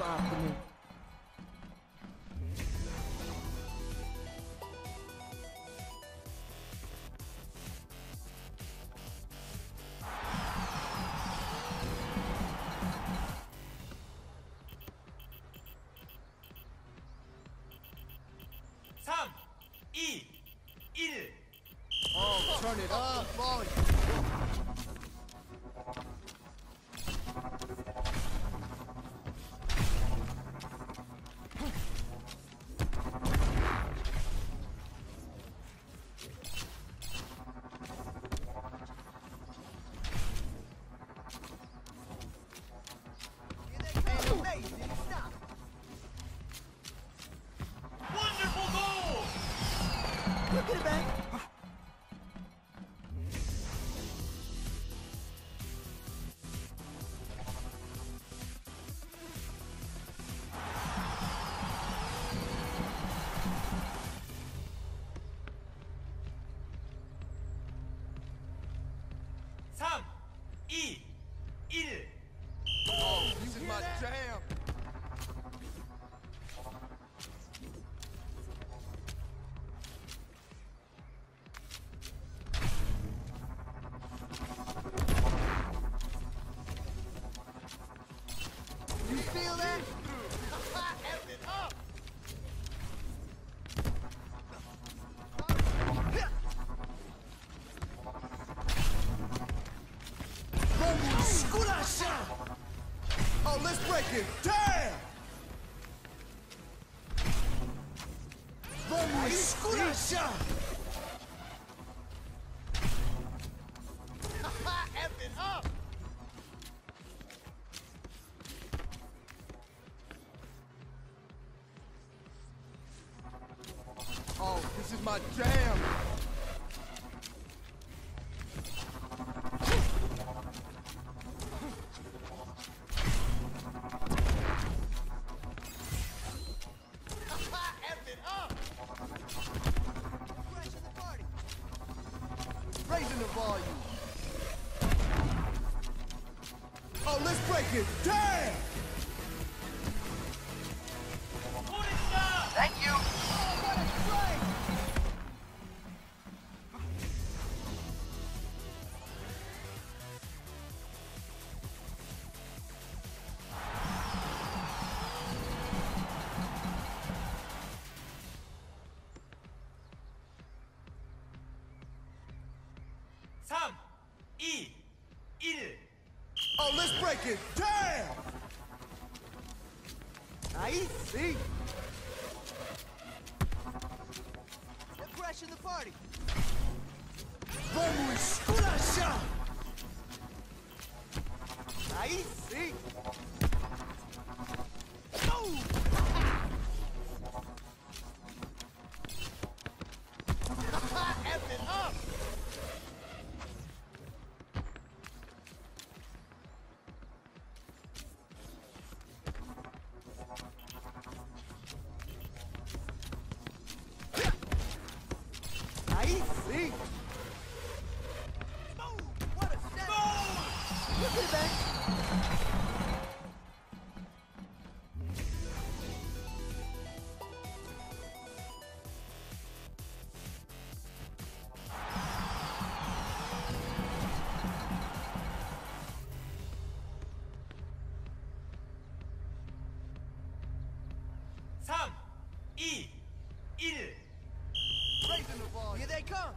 afternoon. Oh, turn it up, boy. Wonderful goal! Look at it, man. Oh, this is my jam. You feel that? F it up! Oh, let's break it. Damn! F it up! Oh, this is my jam! F it up! Crashing the party! Raising the volume! Oh, let's break it! Damn! Thank you! Oh, what a strike! Oh, let's break it! Damn! Nice! See? They're crashing the party! Vamos, esculacha! Nice! See? Oh! F it up! See? Oh, what a snap! Look at it, man. Raising the volume. Here they come.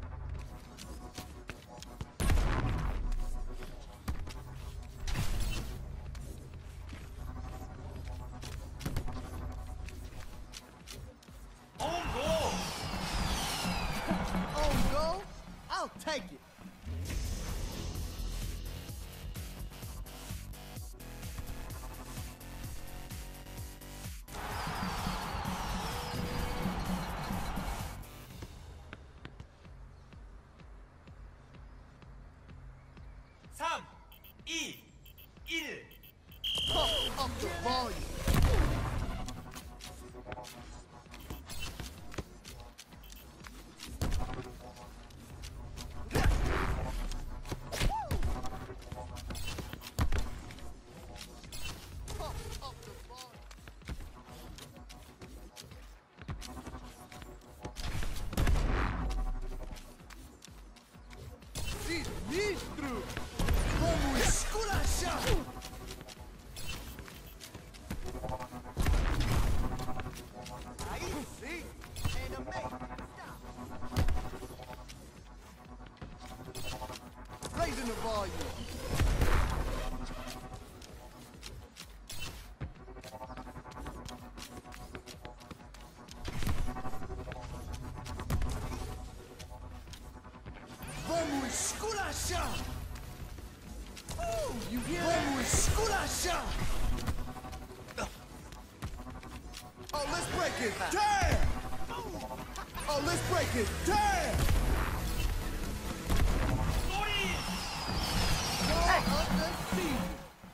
Own goal? I'll take it. volume. Vamos esculachar! Oh, you hear that? Vamos esculachar! Oh, let's break it! Damn! Oh, let's break it! Damn! Goal of the season.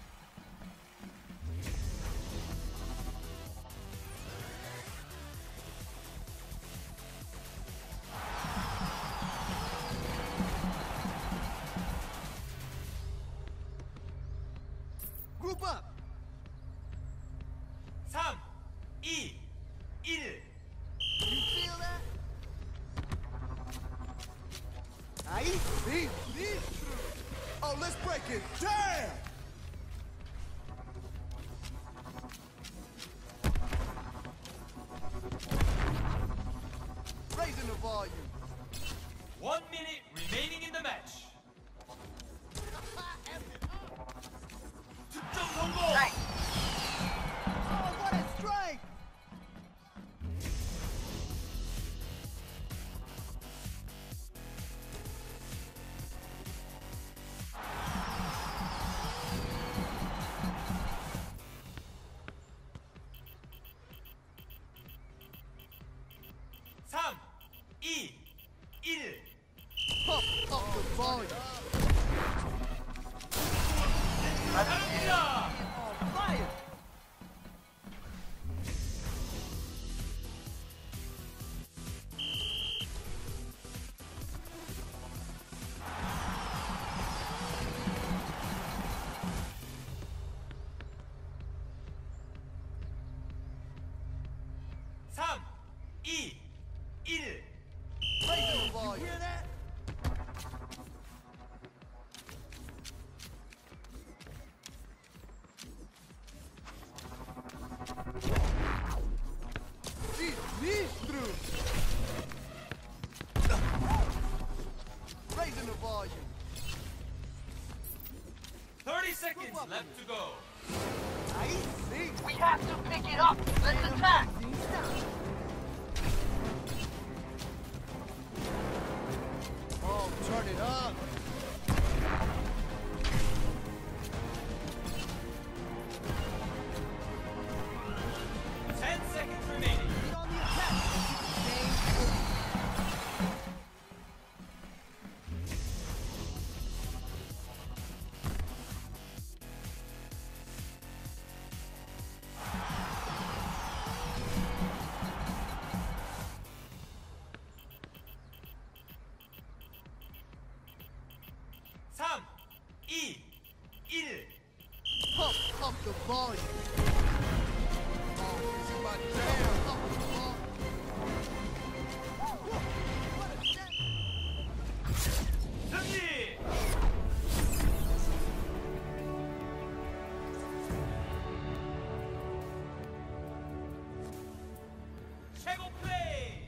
Group up. 3, 2, 1. You feel that? Ahí, sí, sí. Oh, let's break it! Damn! Raising the volume. 1 minute remaining in the match. 득점 성공! Oh, what a strike! 삼, 이, 일. Pump up the volume. 갑니다! On fire. 삼, 이, 일. Raising the volume. You hear that? Sinistro! Raising the volume. 30 seconds left to go. Ahí sí. We have to pick it up. Let's attack. Sin stop. Oh, turn it up. Seconds remaining. Get on the attack. Keep the game open. 삼, 이, 일. Pump up the volume. Oh, this is my jam. Pump the volume. What a shot. 승리! 최고 플레이!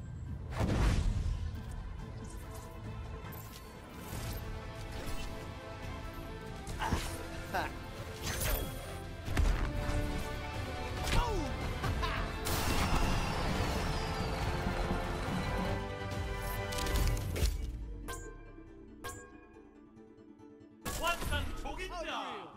Ha. 완전 족인다!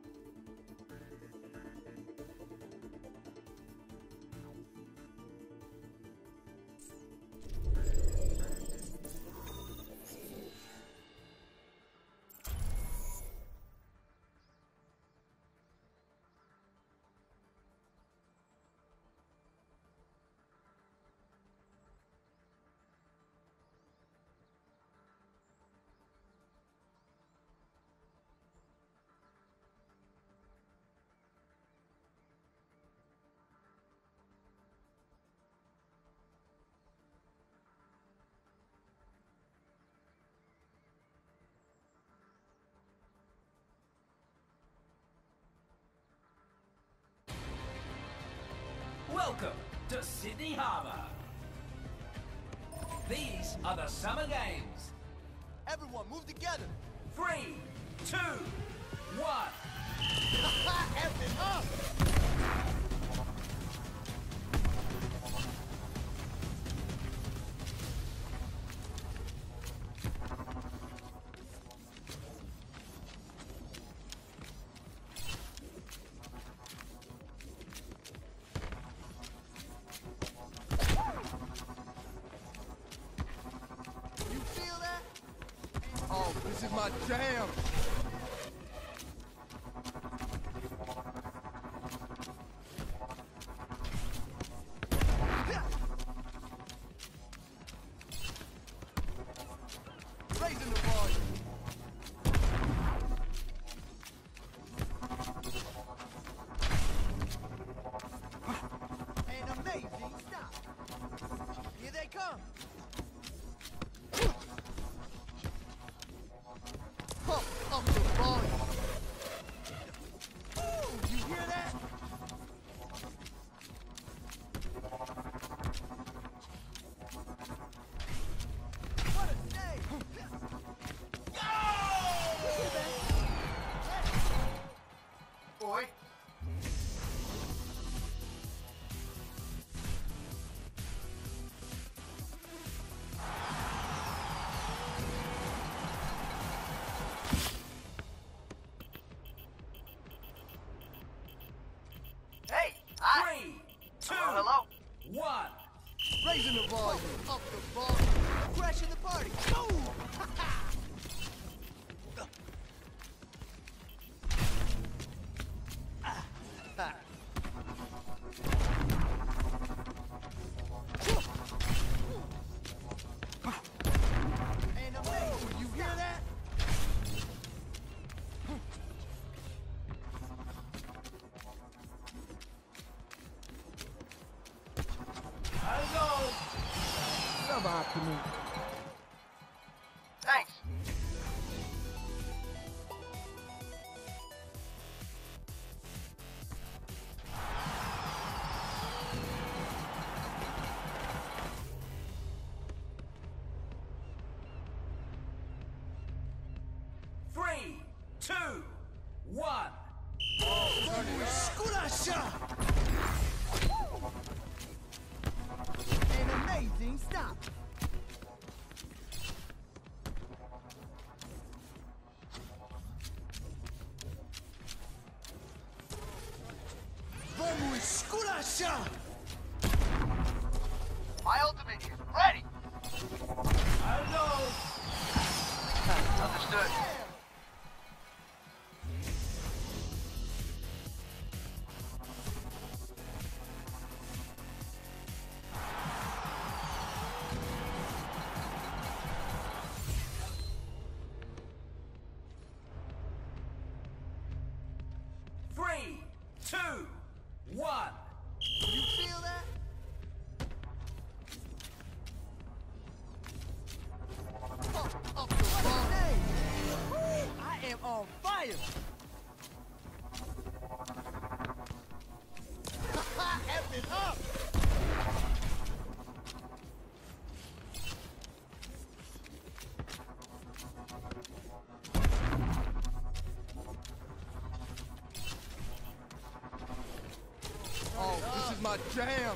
Welcome to Sydney Harbour. These are the Summer Games. Everyone, move together. 3, 2, 1. F it up! You feel that? Oh, this is my jam! Raising the volume. An amazing stop. Here they come. Pump up the volume. Ooh, you hear that? What a save! Boy. Hey, hi. 3, 2, Hello. 1. Raising the volume. Up the volume. Crashing the party. Boom! And amazing. You hear that? I'll go. Suboptimal. Thanks. Three, 2, 1. Skudasha! An amazing stop. Vamos, Skudasha! My ultimate is ready. I'll go. Understood. Three, 2, 1. You feel that? Pump up the volume. I am on fire. F it up. Oh, this is my jam.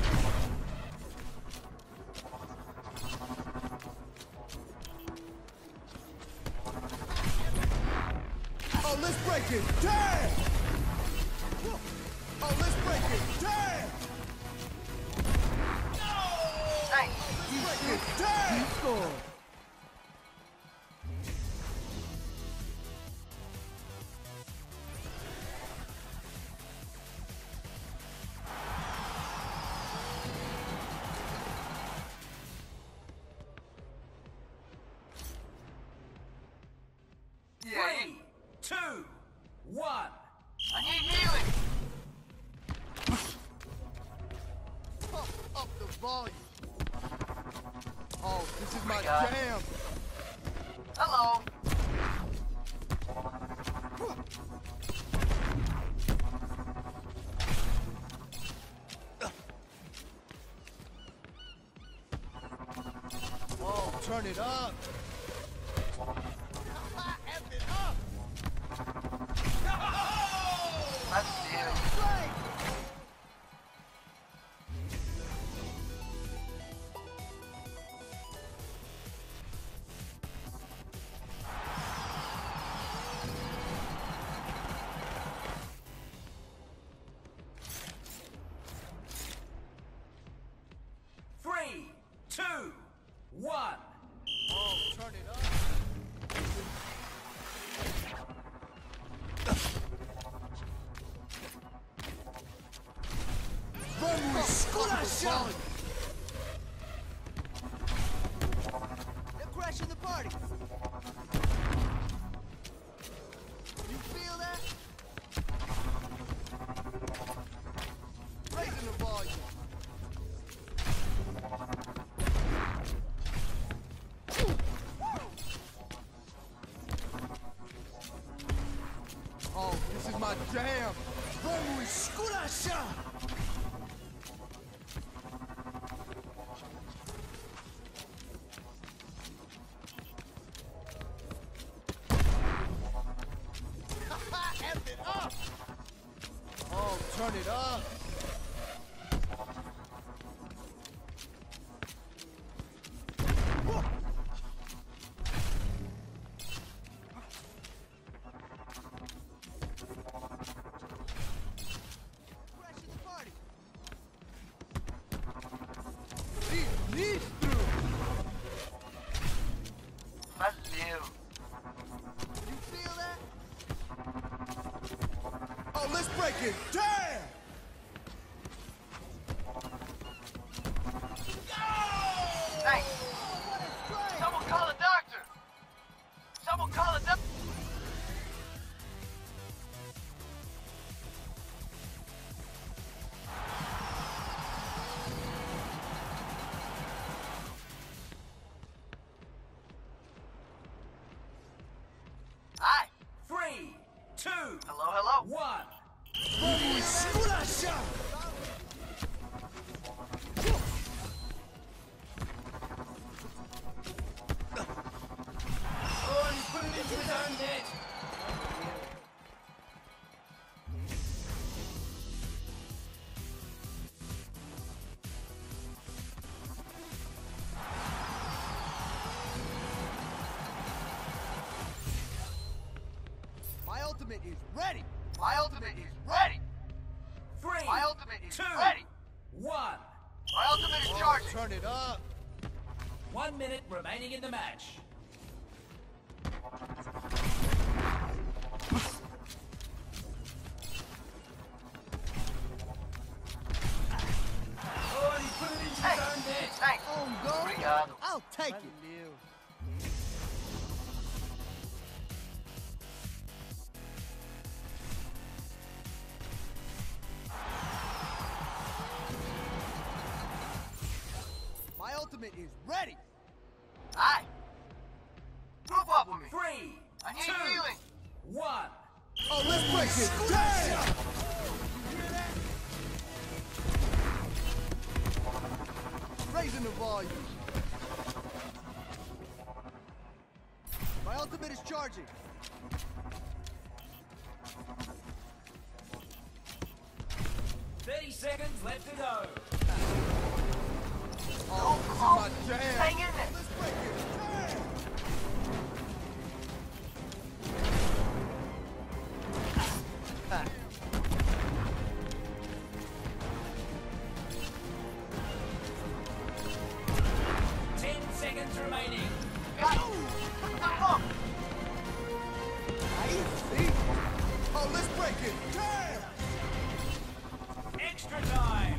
Oh, let's break it. Damn! Oh, let's break it. Damn! Thanks. Break it. Damn! Score. Three, 2, 1. I need healing. Pump up the volume. Oh, this is my God. jam. Hello. Oh, turn it up. F it up. Esculacha! They're crashing the party. You feel that? Raising the volume. Oh, this is my jam. Vamos, esculacha! F it up. Oh, turn it up. Crashing the party. Sinistro. Valeu. You feel that? Oh, let's break it. Damn! Thanks. Someone call a doctor. Someone call a doctor. Hi. 3, 2, Hello, hello. 1. Vamos, esculacha! Oh, he's put it into his own net. My ultimate is ready. My ultimate is ready. 3, My ultimate is 2, ready. 1. My ultimate is Oh, charging. turn it up. 1 minute remaining in the match. Oh, he's put it into his Hey. own net. Thanks. On go. Obrigado. I'll take it. My ultimate is ready. Hi. Group up with me. 3, I need 2, healing. 1. Oh, let's break it. Damn! Raising the volume. My ultimate is charging. Seconds left to go. Oh, this is my jam. Hang in there. Let's break it. Damn! Seconds remaining. Got it. Come on. Oh, let's break it. Damn! Extra time.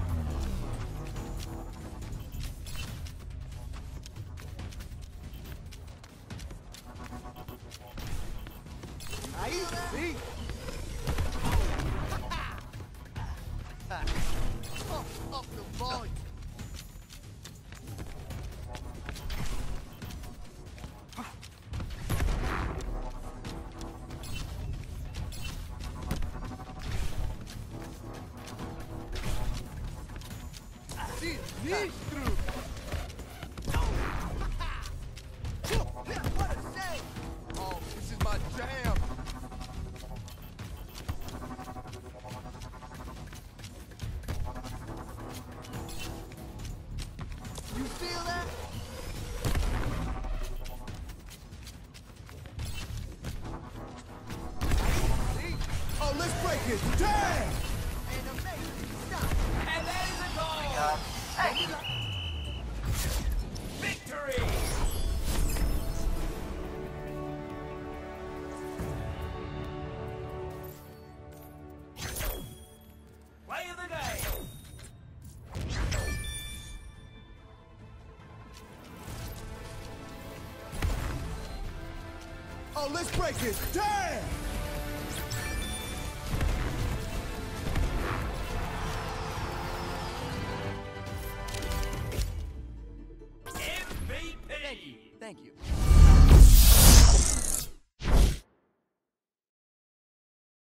Aí sim! Up the volume. Sinistro. What a save! Oh, this is my jam. You feel that? Oh, let's break it! Damn! An amazing stop. And that is a goal. Hey. Victory. Play of the game. Oh, let's break it. Damn! MVP. Thank you.